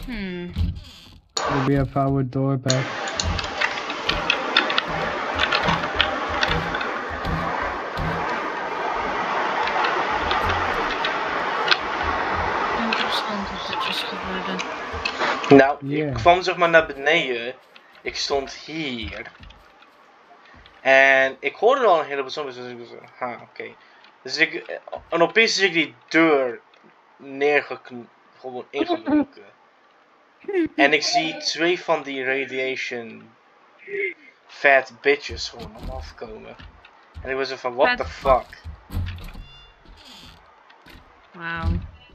We have our door back. Interessant wat er dus gebeurde. Nou, Yeah. ik kwam zeg maar naar beneden. Ik stond hier. En ik hoorde al een heleboel zombies. Dus ik dacht, oké. Dus en opeens zie ik die deur gewoon ingebroken. En ik zie 2 van die radiation fat bitches gewoon om afkomen. En ik was zo van, what the fuck? Wauw.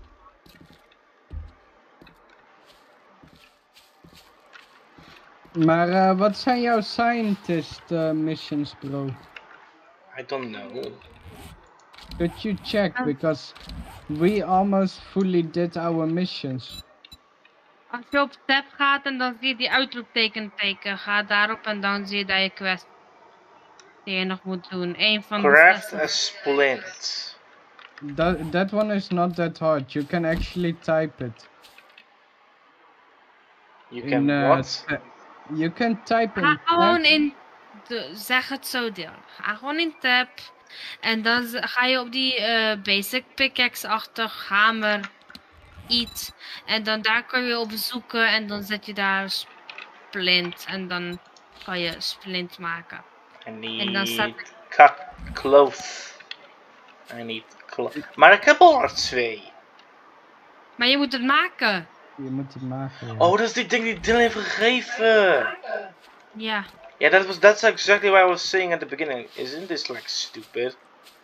Maar wat zijn jouw scientist missions, bro? I don't know. Could you check? Because we almost fully did our missions. Als je op tab gaat en dan zie je die uitroepteken, ga daarop en dan zie je dat je quest die je nog moet doen. Eén van Craft de a splint. That one is not that hard. You can actually type it. You can what? You can type Ga in gewoon tab. in, zeg het zo deel. Ga gewoon in tab en dan ga je op die basic pickaxe-achtig hamer iets. En dan daar kun je op zoeken en dan zet je daar splint en dan kan je splint maken. I En dan staat need cut cloth. I need cloth. Maar ik heb al er 2. Maar je moet het maken. Je moet het maken. Ja. Oh, dat is die ding die Dylan heeft gegeven. Ja. Yeah, that's exactly what I was saying at the beginning. Isn't this like stupid?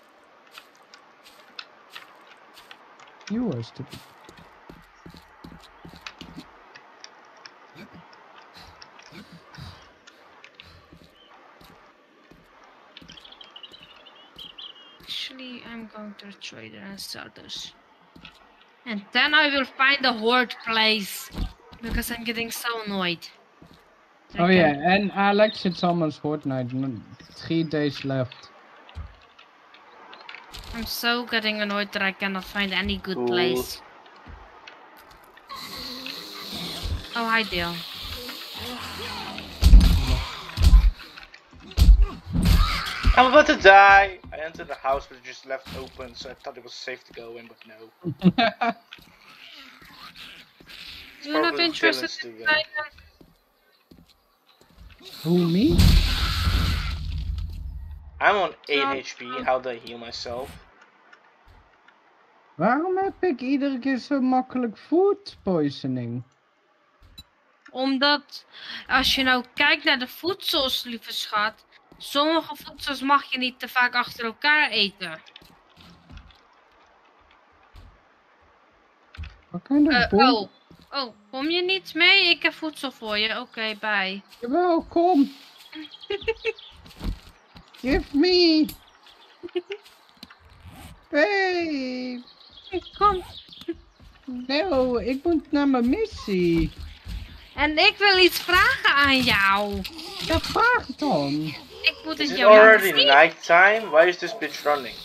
You are stupid. Actually, I'm going to the trader and sell those. And then I will find the horde place. Because I'm getting so annoyed. Oh yeah, and Alex, it's almost Fortnite. 3 days left. I'm so getting annoyed that I cannot find any good Ooh. place. Oh, hi Dale. I'm about to die. I entered the house but it just left open, so I thought it was safe to go in, but no. You're not probably interested Dylan's in doing. trying. Who, me? I'm on 8 HP. How do I heal myself? Waarom heb ik iedere keer zo makkelijk food poisoning? Omdat als je nou kijkt naar de voedsels, lieve schat. Sommige voedsels mag je niet te vaak achter elkaar eten. Wat kind of bull? Oh, kom je niet mee? Ik heb voedsel voor je. Oké, bye. Jawel, kom. Give me. Hey. Kom. No, ik moet naar mijn missie. En ik wil iets vragen aan jou. Ja, vraag dan. Ik moet Is het it jou already laten zien. nighttime? Why is this bitch running?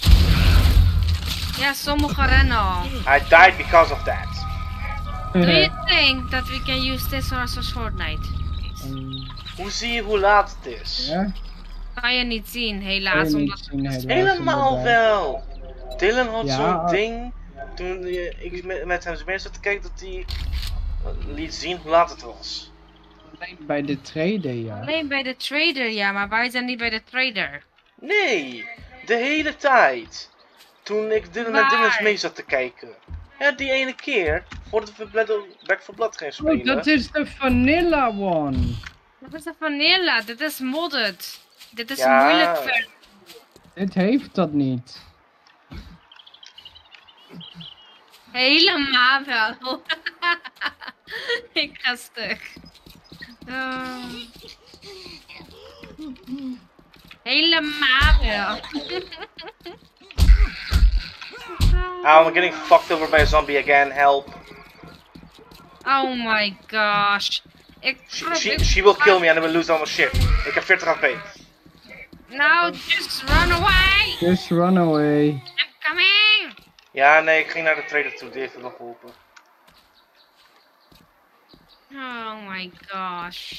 Ja, sommigen rennen al. I died because of that. Do you think that we can use this as a Fortnite? Hoe zie je hoe laat het is? Ja? Kan je niet zien, Kan helaas. je niet Omdat... zien, helaas, Helemaal inderdaad. wel. Dylan had Ja, zo'n ding. Toen ik met hem mee zat te kijken dat hij liet zien hoe laat het was. Alleen bij de trader, ja. Alleen bij de trader, ja, maar wij zijn niet bij de trader. Nee, de hele tijd. Toen ik Dylan met Dylan mee zat te kijken. Ja, die ene keer. Voordat we Back 4 Blood gingen spelen. Oh, dat is de vanilla one. Dat is de vanilla, dit is modded. Dit is Ja. moeilijk ver. Dit heeft dat niet. Helemaal wel. Ik ga stuk. Helemaal wel. I'm getting fucked over by a zombie again, help. Oh my gosh. She will kill me and I will lose all my shit. Ik heb 40 HP. No, just run away. Just run away. I'm coming. Ja, nee, ik ging naar de trader toe, die heeft het nog geholpen. Oh my gosh.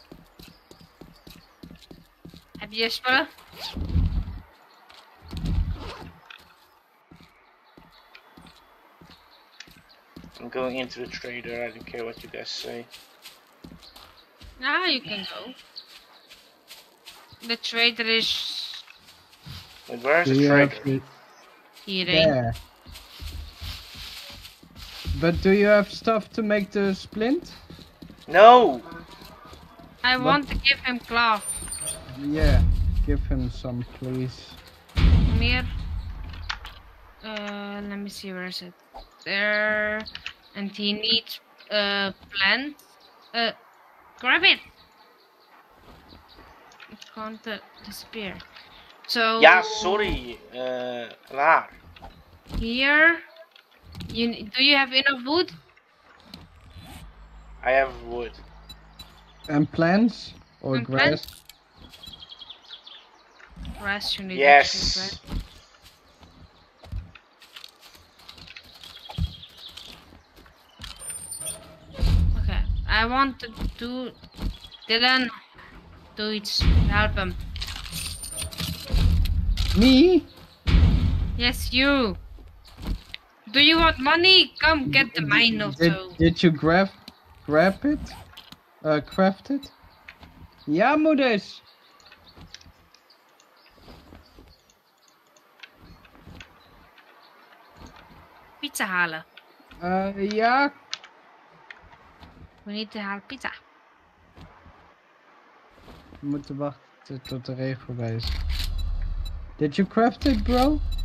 Heb je spullen? I'm going into the trader. I don't care what you guys say. Ah, you can go. The trader is Wait, where is Do the you have trader? it hierheen. there? But do you have stuff to make the splint? No! I What? want to give him cloth. Yeah, give him some, please. Come here. Let me see, where is it? There. And he needs plant. Grab it. It can't disappear. So Ja, sorry. Waar? here. Do you have enough wood? I have wood. And plants? Or And grass? plants? Grass, you need actually Yes. grass. Okay, I want to do Dylan. Do it. Help him. Me? Yes, you. Do you want money? Come get the mine also. Did you grab it? Craft it? Ja, moeders! Pizza halen. Ja. We need to halen pizza. We moeten wachten tot de regen voorbij is. Did you craft it, bro?